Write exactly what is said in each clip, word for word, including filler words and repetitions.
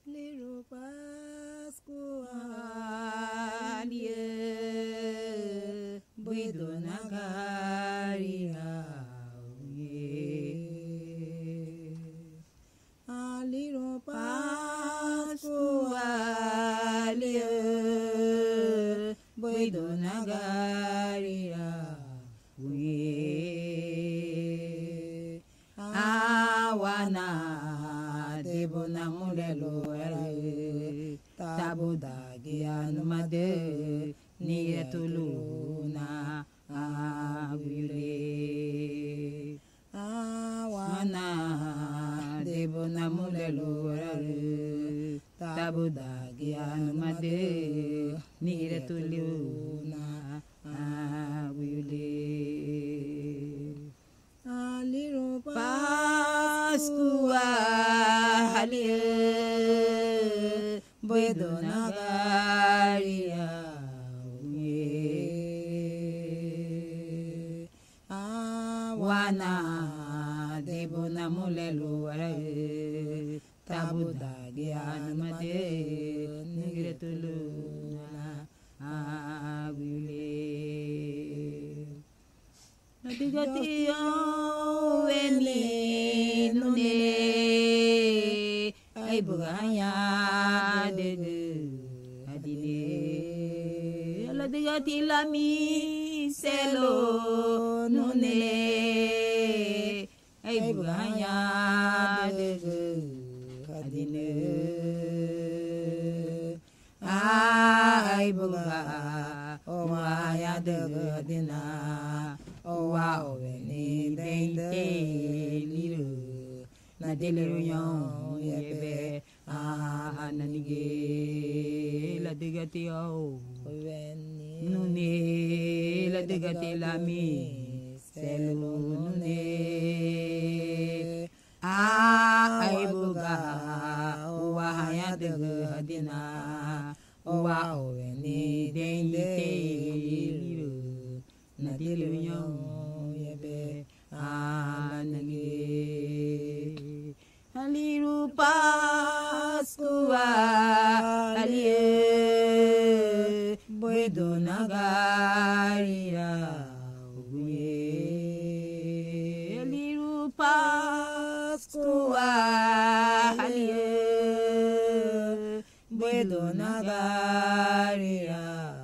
Little Pascual, Buido Nagaria, a little Pascual, Buido Nagaria, awana debo na mulelo tabu dagi anumade niyetuluna aguyule awana debo na mulelo tabu dagi anumade niyetuluna aguyule aliro Pascual Buido Nagaria awana debo na mulelo tabu dagi anumade nigretuluna agule nadigati weni nune ay bugaya dege adine nadigati lami selo nune ay bugaya dege adine ay buga o maya dege adina oh wow, ni dente liru na deliru yon yebe ah nanige la digati oh nune la digati lami selu nune ah ay buga wahaya dega dina oh wow, ni dente liru na diliyo yebe anage aliru Pascual alie Buido Nagaria uye aliru Pascual alie Buido Nagaria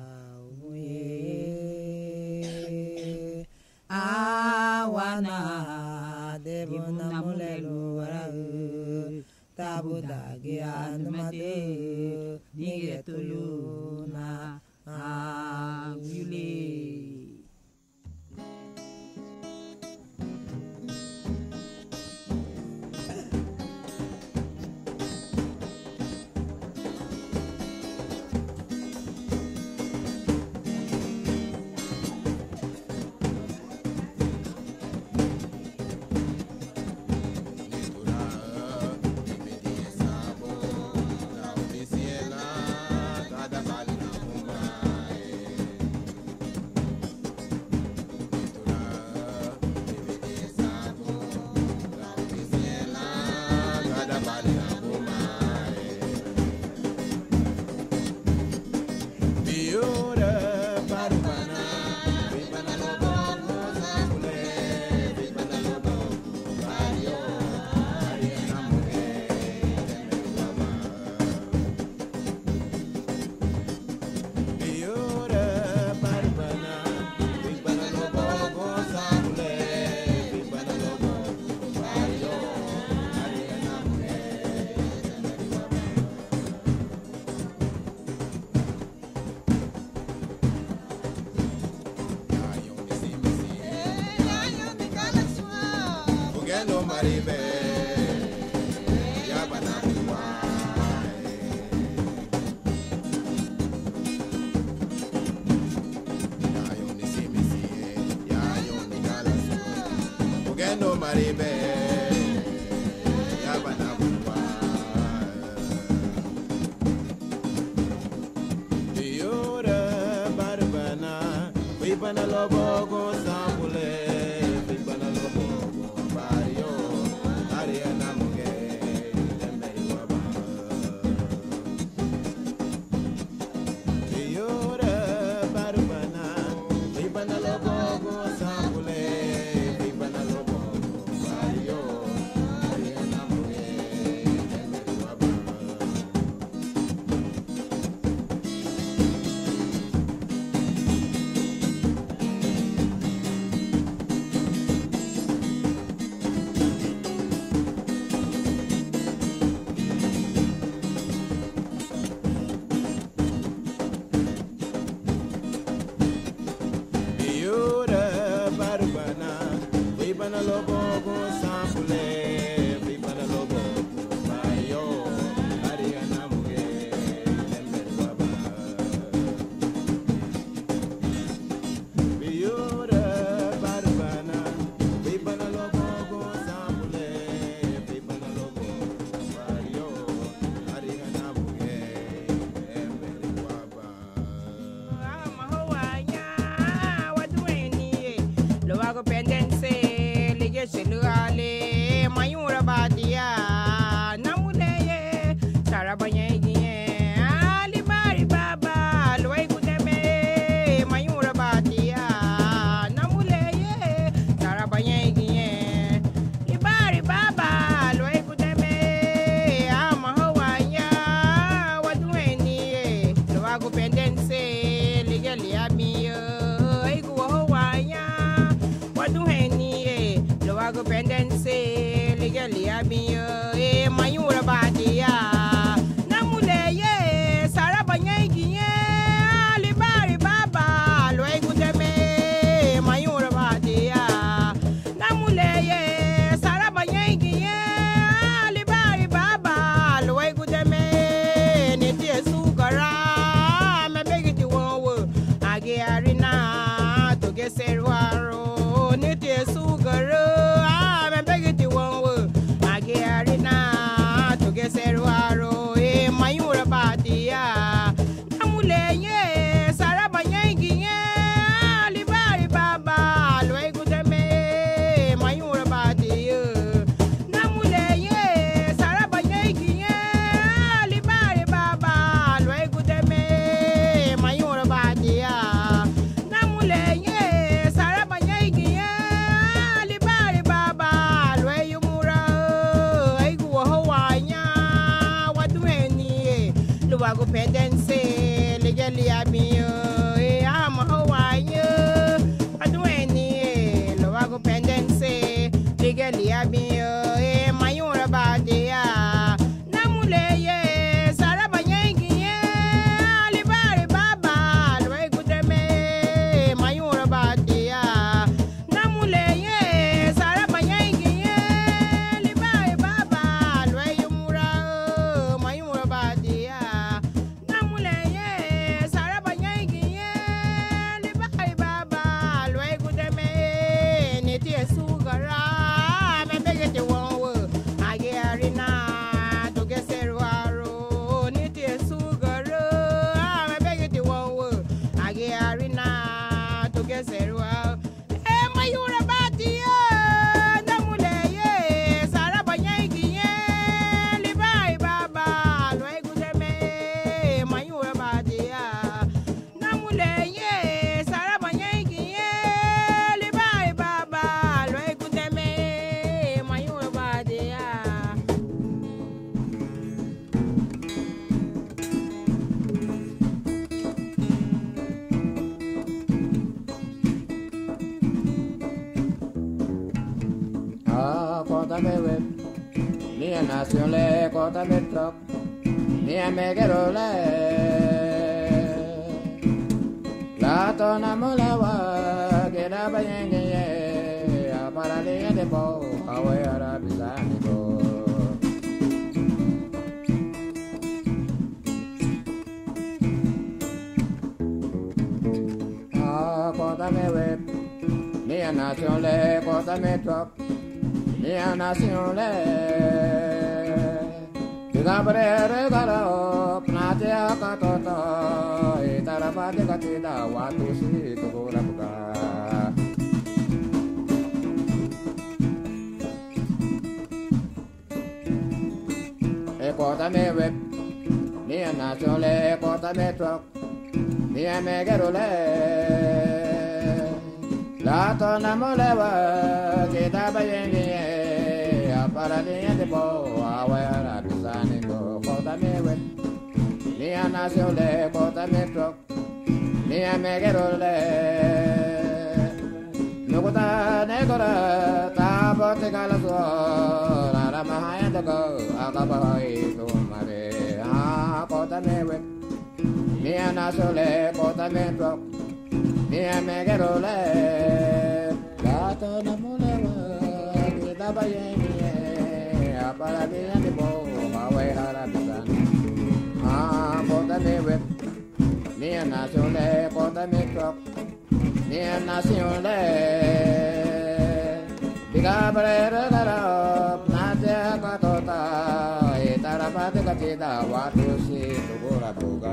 awana debo na mulelo tabu dagi anumade niyetuluna agule Maribe, yabana buwa. Diora barbana, we bana lobo go sambule, we bana lobo go bario, ariana muge, lembe waba. ligali abiyo e mayura badia namule ye sarabanya igiye alibari baba loy gudeme mayura badia namule ye sarabanya igiye alibari baba loy gudeme neti sugara me begiti wowo age arina to geserwaro neti sugara Serwaro e mayura badia namule ye sarabanya igiye alibari baba loy gudeme mayura badia namule ye sarabanya igiye alibari baba loy gudeme mayura badia namule ye sarabanya igiye alibari baba loy yumura aigu hawanya Luago pendense legali abiyo e ama hawaye adueni luago pendense legali abiyo e mayura badia namule ye sarabanya igiye alibari baba loy gudeme mayura badia namule ye sarabanya igiye alibari baba loy yumura mayura badia Nación le corta mi truck, ni me quiero le. La tona molewa, que la bañe ye, a para le de po, a we ara bizanico. Ah, corta mi web, ni a nación le corta mi truck. Ni a nación le Gabre regaro Pnate akatoto Itarapate katida Watu si tukura buka E kota me web Ni a nación le kota me truck Ni a me gero le La tona molewa Kita bayengi Para niya de po awara bisani ko kota me wet niya nacio le kota me truck niya me gero le nukuta negora ta bote kala so la la mahaya de ko akaba itu mare ha kota me wet niya nacio le kota me truck niya me gero le gato na molewa kita bayengi para dia de bo awe harabisan ah kota me web ni nación le kota me truck ni nación le diga brera dara nate katota itarapate katida watu si tugura tuga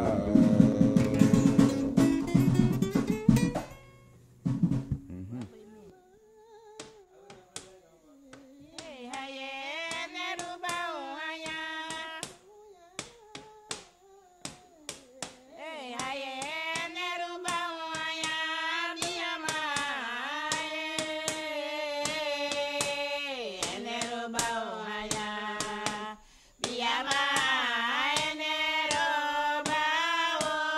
Yama, enero, bao.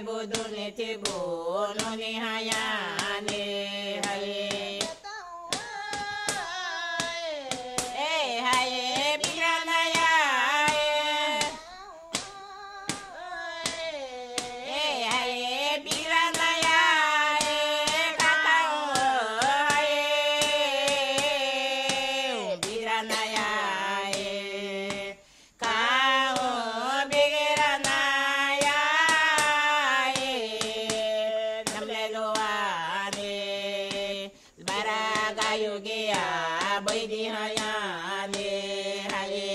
budune tibu noni hayane haye eh haye birana ya eh haye birana ya kata haye birana ya kau birana ya namleloane baraga yogia boidi hayane haye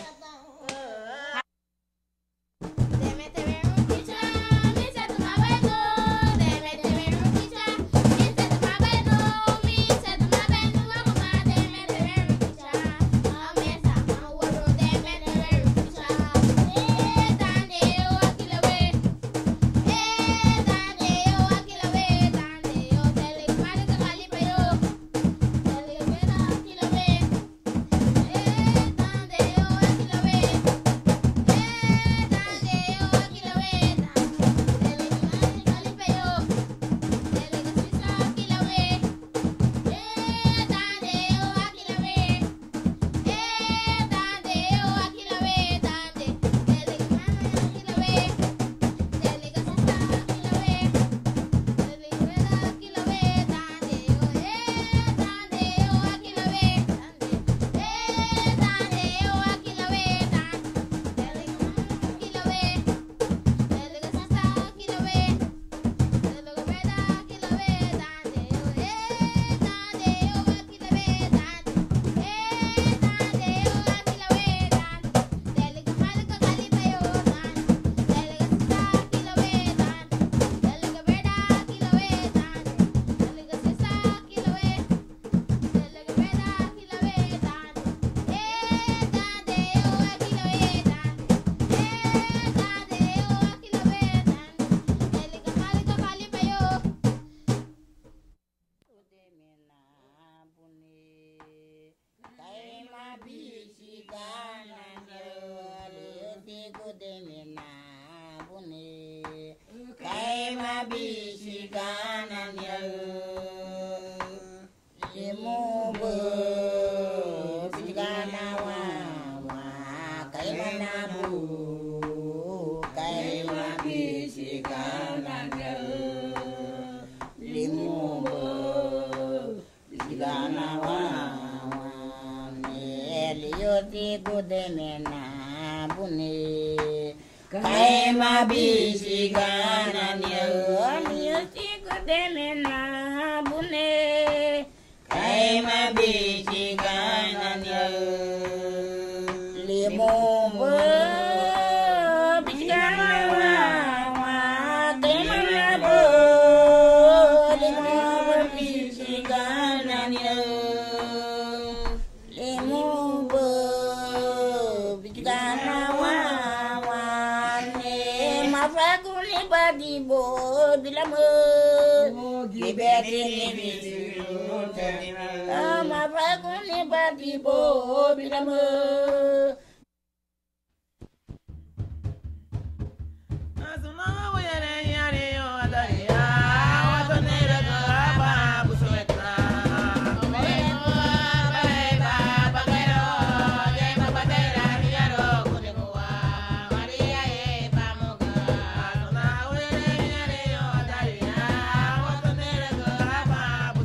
Kaima bisigana nyoti kudemena bune Kaima bisigana nyoti limombo bisigana wa wa kaima bo limombo bisigana nyoti limombo bisigana wa Faguni badi bo bilamo liberty ama faguni badi bo bilamo asuna wayere yare yo alaya watonera gaba busoetra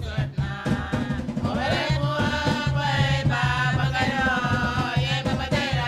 Bye.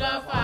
la fa